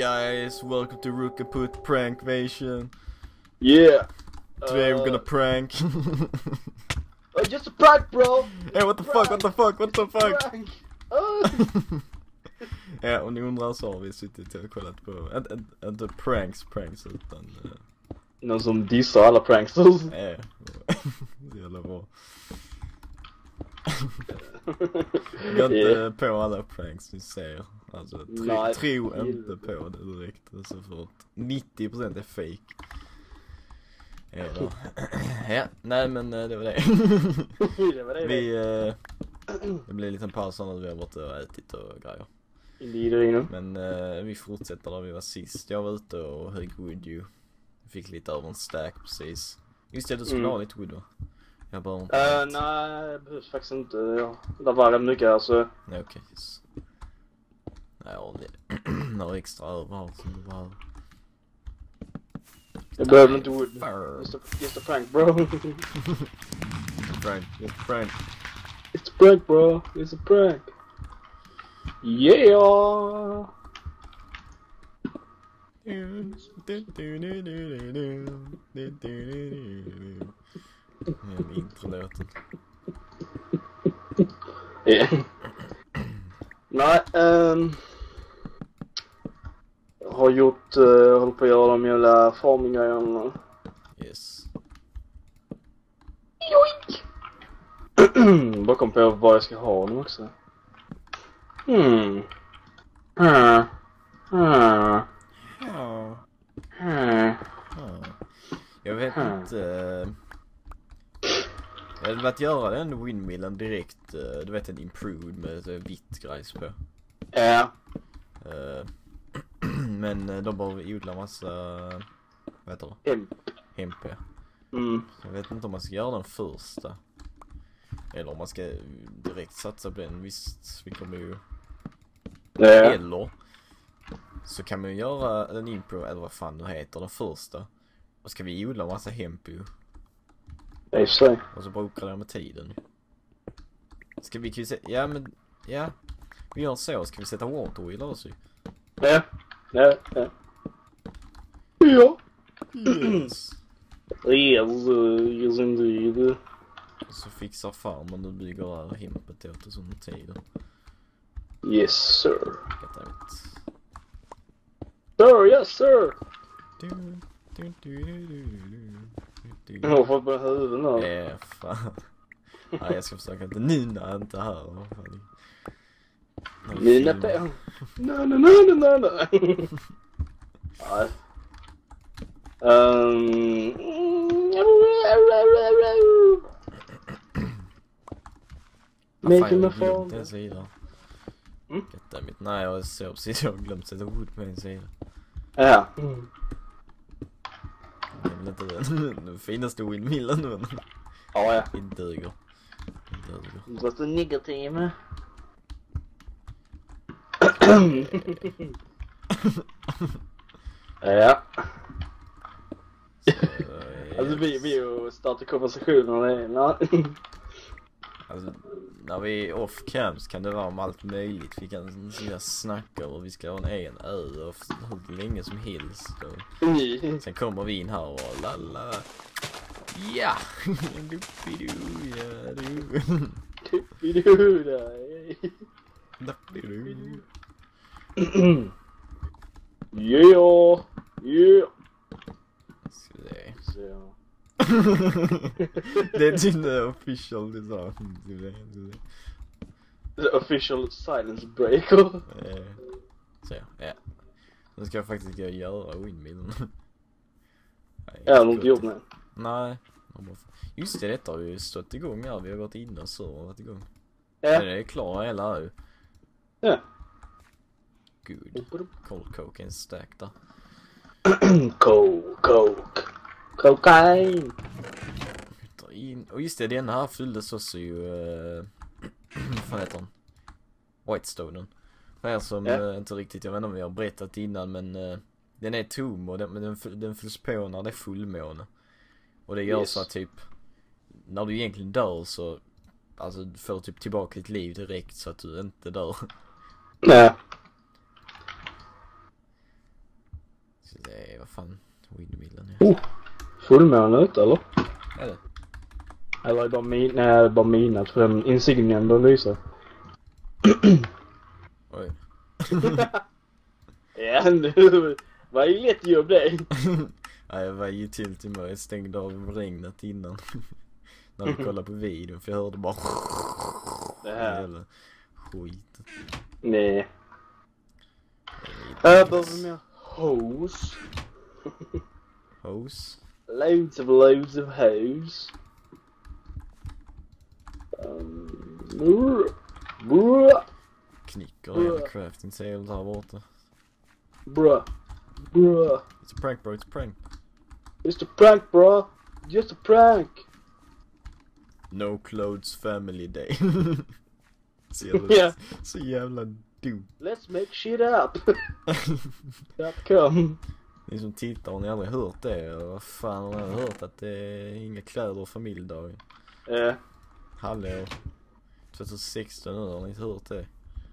guys, welcome to Rookaput Prankvation. Yeah. Today we're gonna prank. Just a prank, bro. Hey, what the fuck, what the fuck, what the fuck? Prank. Ja, om ni undrar så har vi suttit och kollat på, inte pranks utan... Någon som dissar alla pranksters. Nej, det gäller bra. Jag går inte på alla pranks ni ser. Alltså, tro inte på det direkt. Alltså för att 90% är fake. Ja, då. Ja, nej men det var det. Det var det. Det blir en liten paus när vi har varit och ätit och grejer. Men vi fortsätter där vi var sist. Jag var ute och högg wood ju. Fick lite över en stack precis. Just det, du skulle ha lite wood va? Jag bara nej, det behövs faktiskt inte. Ja. Det var rätt mycket alltså. Nej, okej. Yes. Nej, jag har några extra över här som du behöver. Jag behöver inte wood. Just a prank, bro. Prank, it's a prank. It's a prank, bro. It's a prank. Yeah. Introlåten. Nej, jag har gjort, håller på att göra de jävla farming-grejerna. Yes. Joink! Bara kom på vad jag ska ha nu också. Jag vet inte. Jag hade velat göra den windmillen direkt. Du vet, en improved med vitt grejs på. Ja. Men de bara odlar massa, vad heter det? Hemp. Jag vet inte om man ska göra den första. Eller om man ska direkt satsa på den. Visst, vi kommer ju... Eller så kan man ju göra en impro, eller vad fan det heter, den första. Och ska vi odla massa hemp ju. Det är så. Och så bara uppgradera med tiden. Ska vi kunna se... Ja, men... Ja. Vi gör så. Ska vi sätta water wheel också? Ja. Yes. Yes, indeed. Så fixar farmen nu bygger här hempet åt oss under tiden. Yes, sir. Sir, yes, sir. Jag har fått på huvudet nu. Ja, fan. Nej, jag ska försöka inte nynna inte här. Nynna på. Nej. Nej. Making my phone. Den sidan. Nej, jag såg precis, jag har glömt sätta wood på en sida. Ja. Det är väl inte den finaste windmillen nu. Ja. Det duger. Du är så negativ. Ja. Alltså vi startar konversationer. Alltså, när vi är off camps kan det vara om allt möjligt. Vi kan snacka och vi ska ha en ö och hur länge som helst. Sen kommer vi in här och lalla. Ja! Duppidoo, ja du. Duppidoo, där. Duppidoo. Yeah. Ska vi se. Så. Det är din official design. The official silence breaker. Så ja. Nu ska jag faktiskt göra windmillen. Jag har inte gjort det. Nej. Just det, detta har ju stått igång här. Vi har gått in och så och varit igång. Ja. Det är klar hela nu. Ja. Good. Cold coke en stack där. Coke. Cocaine. Och just det, den här fylldes också ju vad heter den? Whitestonen. För er som inte riktigt, jag vet inte om jag har berättat innan, men den är tom och den fylls på när det är fullmåne. Och det gör så att typ när du egentligen dör så alltså du får typ tillbaka ditt liv direkt så att du inte dör. Nej. Så det är, vad fan, windmillen Fullmåne ute eller? är det? Eller är det bara bara mina för den insignien bör lysa. Oj. Ja, nu var ju lätt jobb det. Ja, jag var ju till mig, jag stängde av regnet innan. När vi kollade på videon, för jag hörde bara Det här. jävla skit. Nej. Här behöver vi mer hose. Hose. Loads of hose. Bruh. Knicker hela crafting table där borta. Bruh. It's a prank, bro, it's a prank. Just a prank, bro. Just a prank. No clothes family day. Ja. Så jävla dum. Let's make shit up. .com. Ni som tittar, har ni aldrig hört det? Vad fan har ni hört att det är inga kläder och familjedag? Hallå. 2016 nu, har ni inte hört det?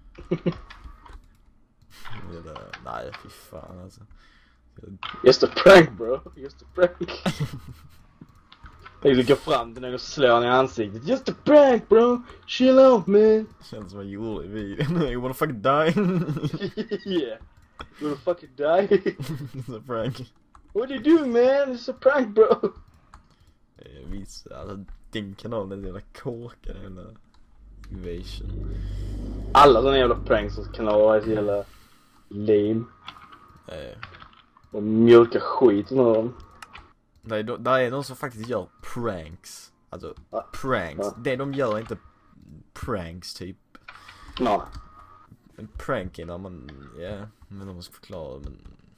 Nej, fy fan alltså. Just a prank, bro. Just a prank. Jag går fram till någon och slår honom i ansiktet. Just a prank, bro. Chill out, man. Känns som jag gjorde i videon. You wanna fucking die? Yeah. You wanna fucking die? It's a prank. What are you doing, man? It's a prank, bro. Visst, alltså den kanalen är jävla korkad, jävla invasion. Alla såna jävla pranks kan vara så jävla lame. Och mjölka skit med dem. Där är någon som faktiskt gör pranks. Alltså, pranks. Det de gör är inte pranks typ. Nej. En prank är när man, men om man ska förklara, men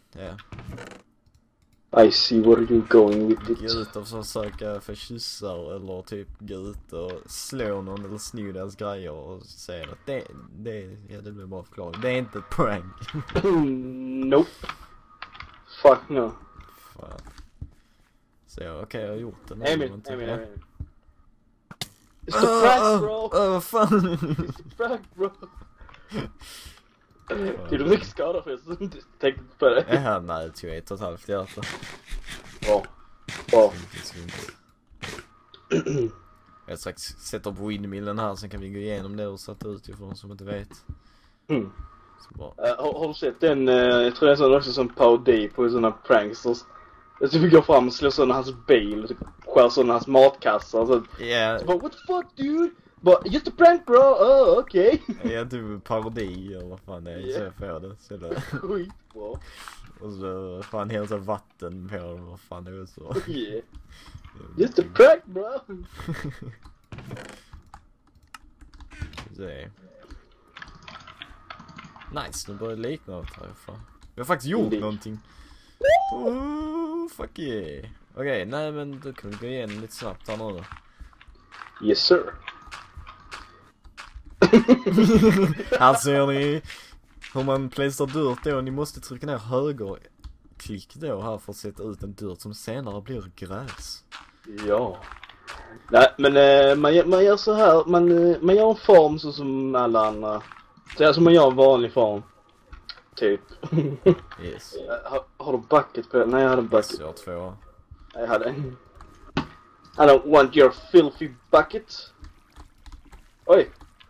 I see where you're going with it. gå ut och försöka få kyssar eller typ gå ut och slå någon eller sno deras grejer och säga att det blir bara förklaring. Det är inte ett prank. Nope. Fuck no. Fan. Så okej, jag har gjort det. Emil. It's a prank, bro. Vad fan? It's a prank, bro. Det är mycket skada för jag tänkte inte på det. Ja, nej, det tog 1,5 hjärta. Bra. Jag ska sätta upp windmillen här, sen kan vi gå igenom det och sätta ut ifrån som inte vet. Så bra. Har du sett den, jag tror det är sån också som parodi på såna pranksters. Jag typ går fram och slår sönder hans bil och typ skär sönder hans matkassar och så. Så bara, what the fuck, dude? Bara, just a prank, bro. Oh, okej. Ja, typ parodi eller vad fan det är, så jag får det. Så det. Skitbra. Och så fan hälsa vatten på dem, vad fan det är så. Yeah. Just a prank, bro. Så. Nice, nu börjar det likna något här. Fan. Vi har faktiskt gjort någonting. Fuck yeah. Okej, nej men då kan vi gå igenom lite snabbt här nu. Yes, sir. Här ser ni hur man placerar dirt då. Ni måste trycka ner högerklick då här för att sätta ut en dirt som senare blir gräs. Ja. Nej, men man gör så här. Man gör en form så som alla andra. Så alltså man gör en vanlig form. Typ. Yes. Har du bucket på? Nej, jag hade bucket. Yes, jag har 2. Jag hade en. I don't want your filthy bucket. Oj.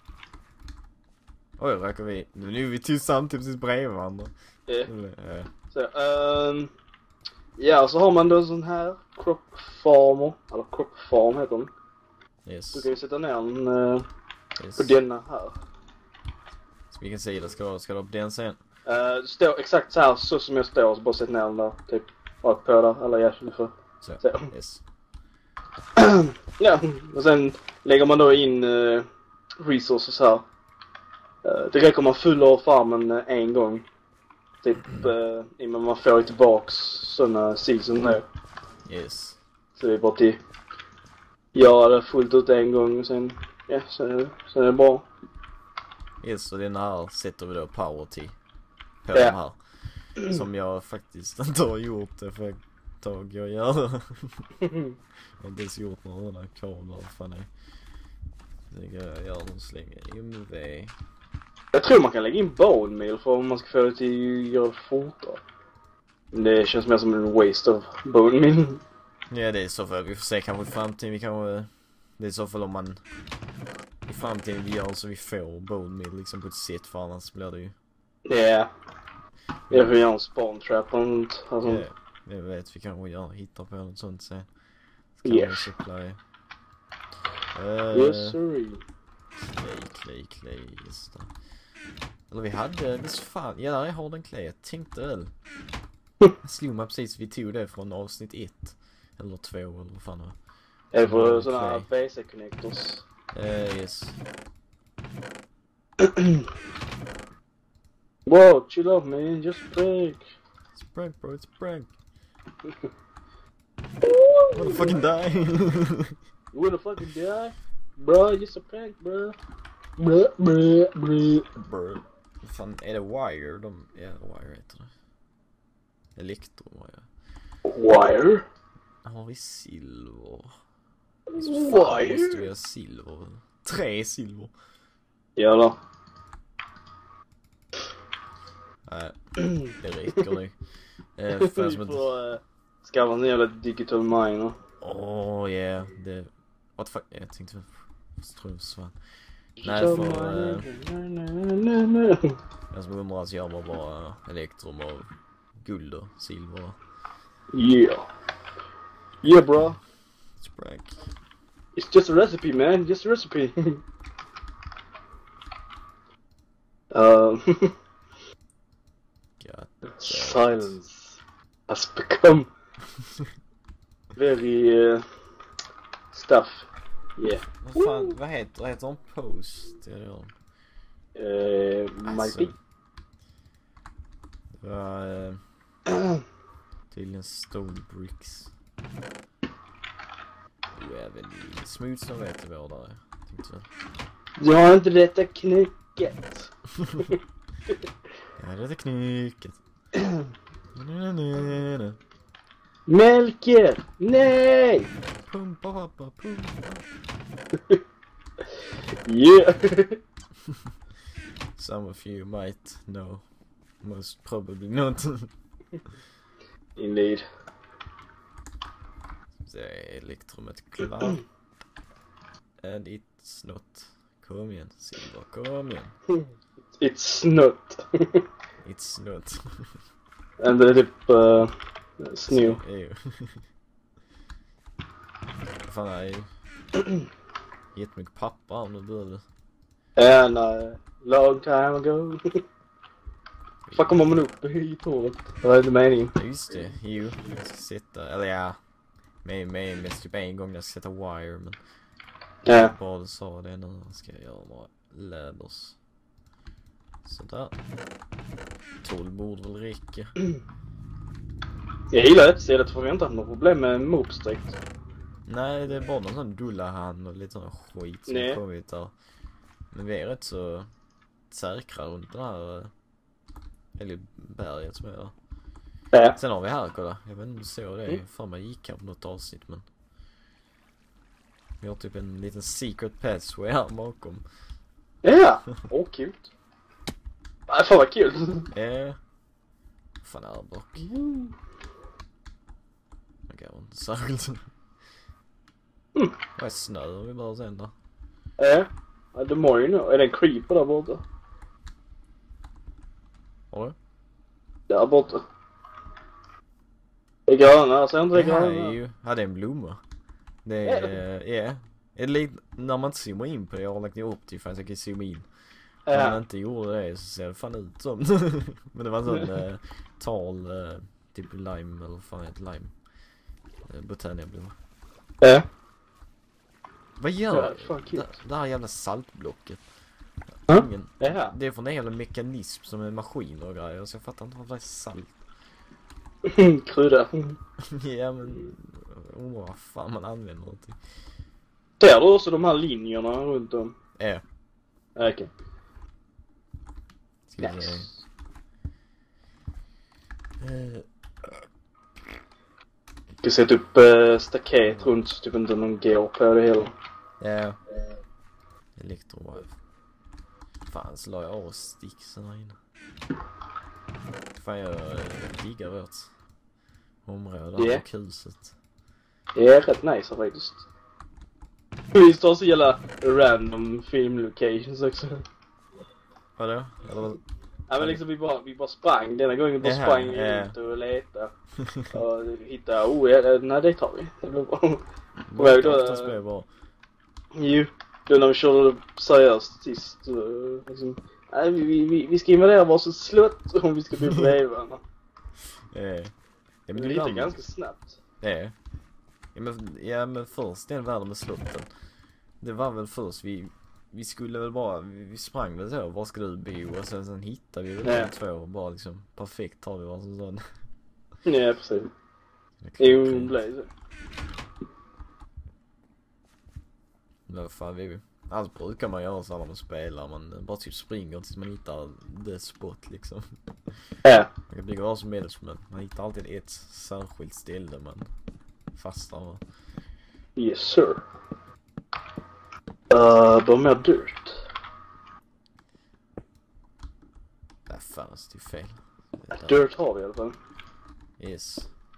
Oj, räcker vi. Nu är vi till samtidigt bredvid varandra. Så, ja, så har man då sån här crop farmer. Eller crop farm heter den. Yes. Du kan ju sätta ner den på denna här. Så vilken sida ska du upp den sen? Det står exakt så här, så som jag står, så bara sätt ner den där, typ rakt på där, eller ungefär. Så, yes. Ja, och sen lägger man då in resources här. Det räcker om man fyller farmen en gång. Typ, innan man får tillbaks sådana season nu. Yes. Så det är bara till göra det fullt ut en gång och sen, ja, sen är det bra. Yes, så den här sätter vi då power till. På den här. Som jag faktiskt inte har gjort det för ett tag jag gör. Jag har inte ens gjort några sådana kablar, vad fan är. Jag gör någon slänga MV. Jag tror man kan lägga in bone meal för om man ska få det till att göra det fortare. Det känns mer som en waste of bone meal. Ja, det är så för vi får se kanske i framtiden. Vi kanske... Det är så för om man... I framtiden vi gör så vi får bone meal liksom på ett sätt, för annars blir det ju... Ja. Jag får göra en spawn trap och något. Alltså. Ja, jag vet, vi kanske hittar på något sånt sen. Ska Yeah. vi supply. Yes, sorry. Clay, just det. Eller vi hade, det fan, ja där har den clay, jag tänkte väl. Jag slog mig precis, vi tog det från avsnitt 1. Eller 2, eller vad fan det var. Är det för sådana här basic connectors? Yes. Wow, chill out man, just break. It's a prank bro, it's a prank. Wanna fucking die. You wanna fucking die? Bro, just a prank bro. Bro. Vad fan, är det wire? Ja, wire heter det. Elektrowire. Wire? Har vi silver? Wire? Måste vi ha silver? 3 silver. Ja då. Nej, det räcker nu. Vi får skaffa en jävla digital miner. Yeah, det... What the fuck? Jag tänkte strömsvan. Nej, för... Jag som undrar så gör man bara elektrum och guld och silver. Yeah. Yeah bro. It's prank. It's just a recipe man, just a recipe. God. Silence has become very stuff. Yeah. Vad fan, vad heter hon? Post? Är det hon? Might be. Det var tydligen stone bricks. Du är väl smooth som vet vad där är. Tänkte Jag har inte detta knycket. ja, det är knycket. Melker! Nej! Pumpa pappa, pumpa. Yeah! Some of you might know. Most probably not. Indeed. Så är elektrumet klart. And it's not. Kom igen, silver, kom igen. It's not. It's not. And det är typ snö. Fan, jag är jättemycket pappa om du behövde. And long time ago. Vad kommer man upp i tåget? Vad är det meningen? Just det, jo. Jag ska sätta, eller ja. Med mest typ en gång jag ska sätta wire, men... Ja. Bara du sa det nu, ska jag göra några läders. Sådär. 12 borde väl räcka. Jag gillar ett stället för vi inte haft något problem med mobs direkt. Nej, det är bara någon sån dullahan och lite sån skit som har kommit där. Men vi är rätt så säkra runt det här eller berget som är där. Ja. Sen har vi här, kolla. Jag vet inte om du såg det. Fan, man gick här på något avsnitt, men... Vi har typ en liten secret passway här bakom. Ja, kul. Nej, fan vad kul. Fan är det dock. Okej, var inte särskilt. Vad är snö vi bara sen då? Ja, det må ju nu. Är det en creeper där borta? Har du? Där borta. Det är gröna, så inte det Det här gröna. är ju... Ja, det är en blomma. Det är... Är det när man inte zoomar in på det, jag har lagt ner upp till för att jag kan zooma in. Om man inte gjorde det så ser det fan ut som. Men det var en sån tal, typ lime, eller fan heter lime. Botaniablomma. Ja. Vad gör det här jävla saltblocket? Ingen, det är från en jävla mekanism som en maskin och grejer, så jag fattar inte vad det är salt. Krydda. Ja, men vad fan man använder någonting. Ser du också de här linjerna runt om? Ja. Okej. Nice. Vi sätter upp staket runt så typ inte någon går på det heller. Ja. Elektrowire. Fan, slår jag av sticksen här inne. Fan, jag diggar vårt område Yeah. och huset. Det är rätt nice faktiskt. Vi står så jävla random filmlocations också. Vadå? Eller... Ja men liksom vi bara sprang. Denna gången bara Jaha, sprang runt och letade. Och hittade, nej det tar vi. Det blir bra. På väg då. Oftast blir det bra. Jo, då när vi körde seriöst sist. Liksom, nej, vi ska invadera varsitt slott om vi ska bli bredvid varandra. Ja, men Det gick ganska snabbt. Ja men först den världen med slotten. Det var väl först vi skulle väl bara, vi sprang väl så, var ska du bo? Och sen hittade vi väl de två och bara liksom perfekt tar vi varsin sån. Ja precis. Jo, det blev så. Men vad fan allt brukar man göra så när man spelar, man bara typ springer tills man hittar det spot liksom. Ja. Man kan bygga vad som helst men man hittar alltid ett särskilt ställe man fastnar. Yes sir. De är dyrt. Där fanns det fel. Dirt har vi i alla fall. Yes.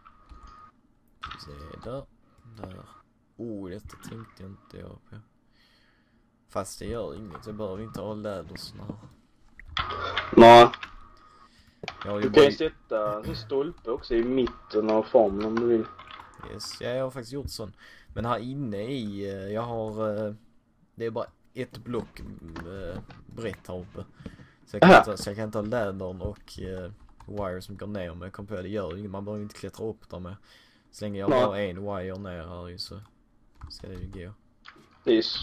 Se där. Detta tänkte jag inte på. Fast det gör inget, jag behöver inte ha lädersnör. Nej. Du kan ju sätta en stolpe också i mitten av formen om du vill. Yes, jag har faktiskt gjort sån. Men här inne i, jag har, det är bara ett block brett här uppe. Så jag kan inte ha lädern och wire som går ner, men jag kom på det gör inget, man behöver inte klättra upp där med. Så länge jag har en wire ner här ju så ska det ju gå. Yes.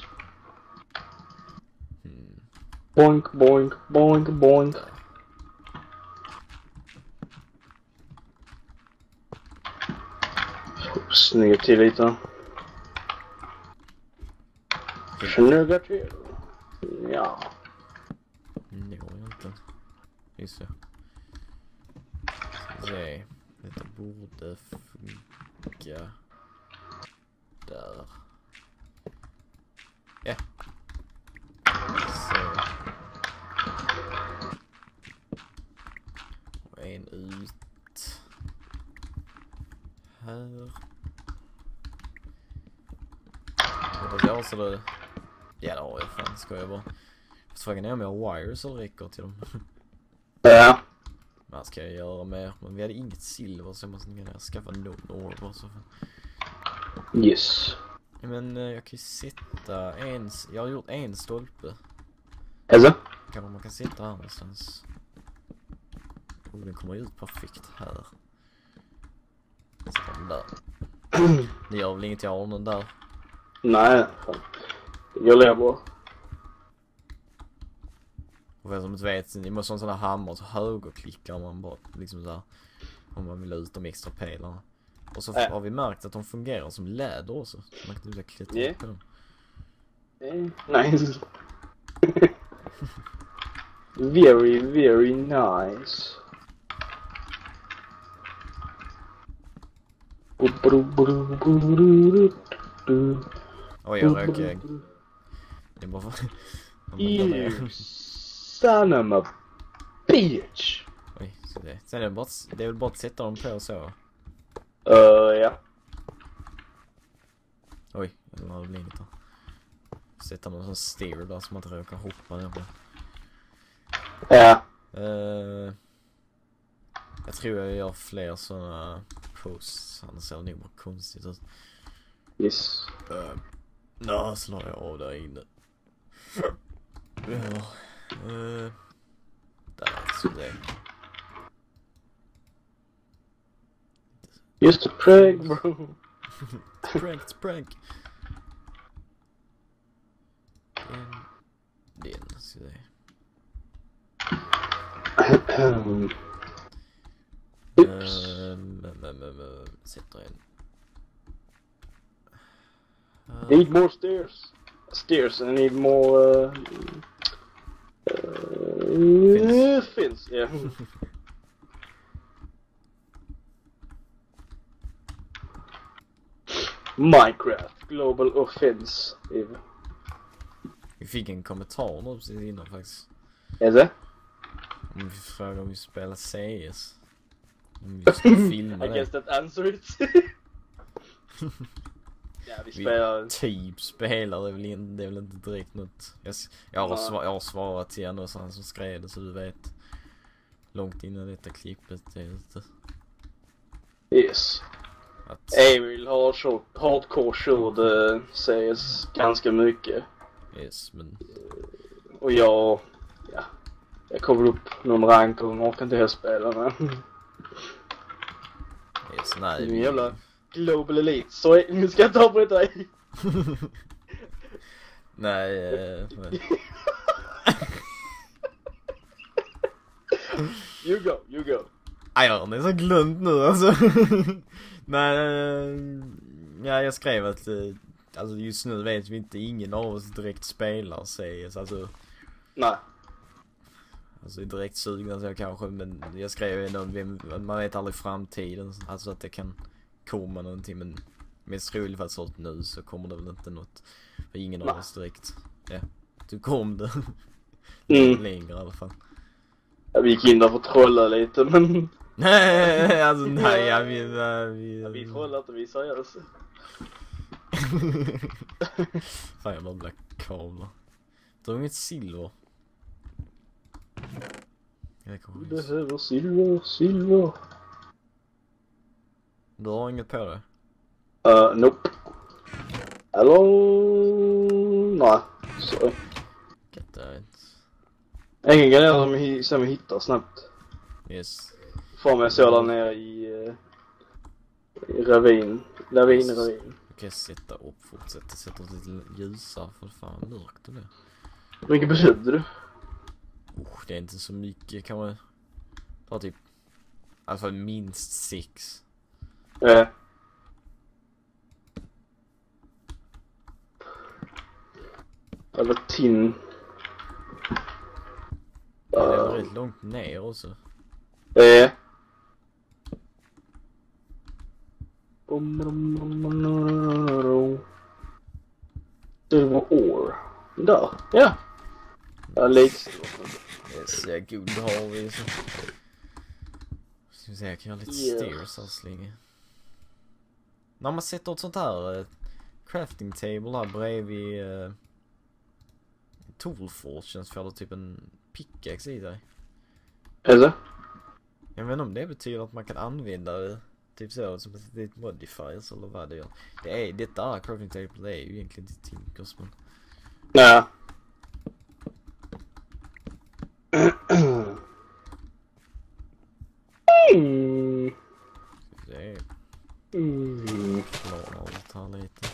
Boink, boink, boink, boink. Snygga till lite. Snygga till. Ja. Nej, inte. Just det. Se. Detta borde funka. Där. Ja. Så. Och en ut. Här. Hoppas jag så det. Ja, det har jag fan, ska jag bara. Fast frågan är om jag har wires som räcker till dem. Ja. Vad ska jag göra mer? Men vi hade inget silver så jag måste skaffa någon orb så. Yes. Men jag kan ju sätta jag har gjort en stolpe. Alltså? Man kan sätta här någonstans. Och den kommer ut perfekt här. Så den där. Det gör väl inget jag har någon där. Nej, fan. Jag lever bra. Och för er som inte vet, ni måste ha en sån här hammare så högerklickar man bara liksom så här, om man vill ha ut de extra pelarna. Och så har vi märkt att de fungerar som läder också. Man kan inte klättra upp på dem. Nice. Very, very nice. Oj, jag röker. Det är bara för... You son of a bitch. Oj, så det. Sen är det är väl bara att sätta dem på så. Ja. Oj, jag la väl inget där. Sätta någon sån steer där som man inte råkar hoppa ner på. Ja. Jag tror jag gör fler såna posts. Annars ser det nog bara konstigt ut. Yes. Så la jag av där inne. Där, så det. Just a prank, bro. It's prank. Den, så det. Sätter en. Need more stairs. Stairs, I need more fins. Yeah. Minecraft Global Offensive. Vi fick en kommentar nu precis innan faktiskt. Är det? Om vi frågar om vi spelar CS. Om vi ska filma I det. guess that answer it. Ja, vi spelar... Typ spelar, det är väl inte direkt något. Jag har svarat till han och så han som skrev det, så du vet. Långt innan detta klippet är ute. Yes. Att, Emil hardcore körde CS ganska mycket. yes, men Och jag kom upp någon rank och orkade inte helst spela med. yes, nej. Det är en jävla Global Elite. Så nu ska jag inte avbryta dig. Nej, You go. jag har nästan glömt nu alltså. Nej, ja, jag skrev att alltså just nu vet vi inte, ingen av oss direkt spelar CS, alltså direkt sugna så kanske, men jag skrev ändå man vet aldrig framtiden, alltså att det kan komma någonting, men mest troligt för att sånt nu så kommer det väl inte något, för ingen av oss direkt, du kom det längre i alla fall. Vi gick in där för att trolla lite, men... Alltså nej, vi trollar inte, vi är seriösa. Fan, jag bara blir kablar. Du har inget silver. Vi behöver silver. Du har inget på det? Nope. Eller... Nej, sorry. Get that. Ingen grej som vi hittar snabbt. Yes. Får mig så där nere i ravin. Okej, sätta upp, fortsätta sätta lite ljusare, för fan mörkt det blir. Hur mycket behövde du? Det är inte så mycket, kan man ta typ, alltså minst 6. Eller tin. Det är rätt långt ner också. Silver ore. Där, ja. Yes, ja, guld har vi så. Ska vi se, jag kan göra lite stairs här så länge. När man sätter ett sånt här crafting table här bredvid Toolforge, känns för typ en pickaxe i sig. Är det? Jag vet inte om det betyder att man kan använda det typ så som ett modifiers eller vad det gör. Detta crafting table är ju egentligen till tinkers, men... Nej. Det är... Klara allt här lite.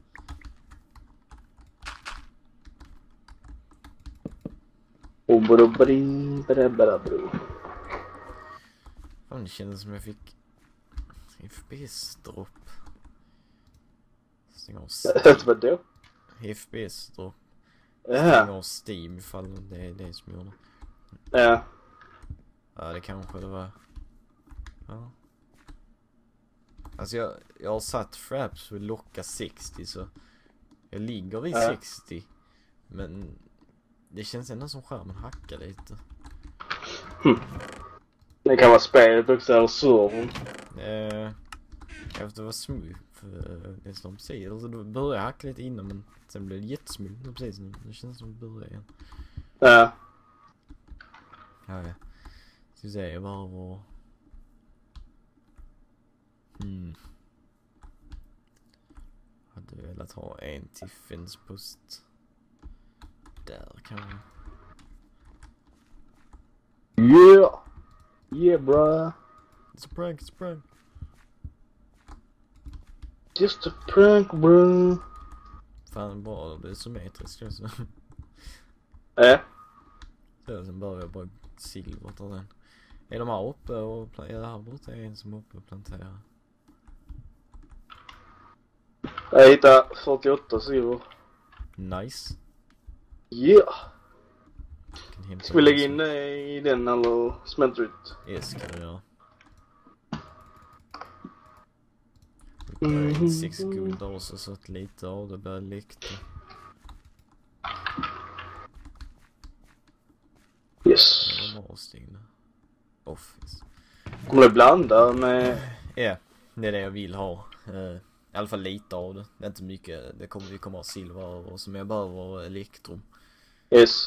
Fan, det kändes som jag fick FPS-dropp. Stäng av Steam. Vad då? FPS-dropp. Ja. Stäng av Steam ifall det är det som gjorde. Ja. Ja, det kanske det var. Ja. Alltså jag har satt fraps för att locka 60, så jag ligger vid 60. Men det känns ändå som skärmen hackar lite. Det kan vara spelet också, eller servern. Efter det var smooth det som precis. Alltså då började jag hacka lite innan, men sen blev det jättesmooth precis nu. Det känns som att det börjar igen. Ja. Ja. Ska vi se, bara var... Hade velat ha en till fence-post. Där kan man... Yeah bruh. It's a prank. Just a prank bro. Fan bra, det är symmetriskt alltså. Så sen börjar jag bara silvert av den. Är de här uppe och här borta är en som är uppe och planterar. Jag hittar 48 silver. Nice. Yeah. Ska vi lägga in det i den eller smälter ut? Yes, kan vi göra. 6 guld också, så att lite av det börjar läckta. Yes. Det var avstängda. Office. Kommer du blanda med... Ja, det är det jag vill ha. I alla fall lite av det. Det är inte mycket. Vi kommer ha silver och som jag behöver elektrum. Yes.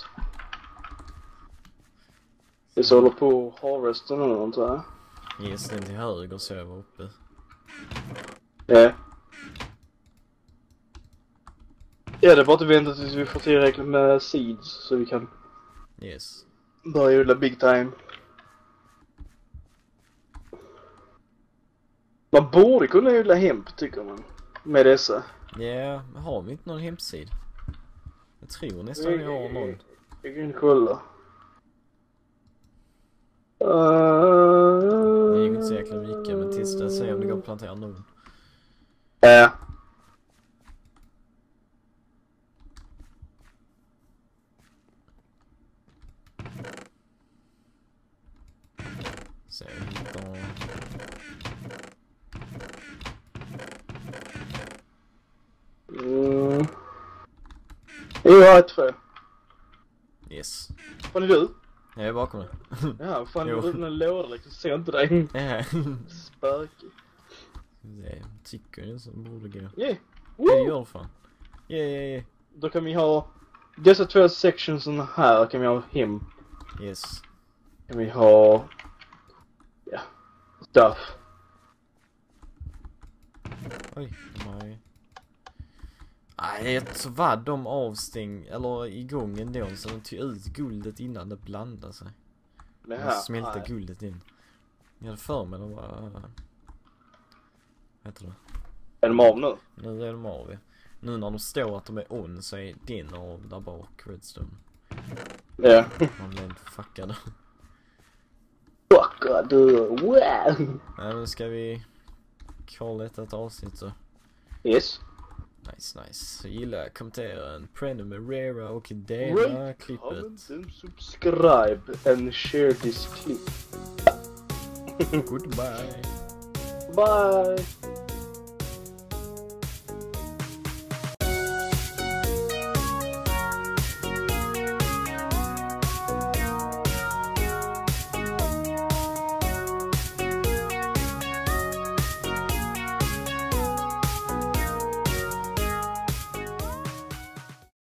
Vi så håller på harvesten eller något, tror jag. Yes, den till höger så jag var uppe. Ja. Ja, det är bara att vänta tills vi får tillräckligt med seeds så vi kan Yes. börja odla big time. Man borde kunna odla hemp, tycker man. Med dessa. Ja, har vi inte någon hemsida? Jag tror nästan vi har någon. Jag kan kolla. Det gick inte så jäkla mycket, men tills det säger om det går att plantera någon. Ja. Så jag hittar... Jag har ett frö. Yes. Fan är du? Jag är bakom det. Ja, fan Jo. du öppnar en låda liksom, ser inte dig. Ja. Spökig. Det tycker jag som borde gå. Yeah. Det gör fan. Yeah. Då kan vi ha dessa två sectionsen här kan vi ha hem. Yes. Kan vi ha stuff. Oj, nej. Nej, så var de eller igång ändå så de tog ut guldet innan det blandade sig. Det De här. smälte guldet in. Jag hade för mig de var... Vad heter det? Är de av nu? Nu är de av. Nu när de står att de är on så är din av där bak redstone. Ja. Man blir inte fuckad. Fuck du. Wow. Nej, nu ska vi kolla ett avsnitt så. Yes. Nice. Så gilla, kommentera, prenumerera och dela Rate, klippet. comment and subscribe and share this clip. Goodbye. Bye.